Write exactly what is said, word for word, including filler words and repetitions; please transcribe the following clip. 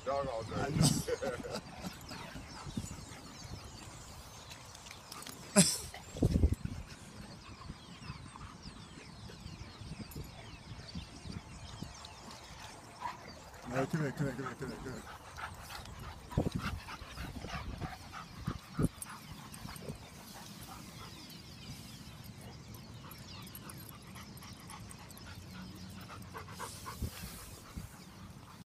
dog all day. I know. No, come here, come here, come here, come here, come here.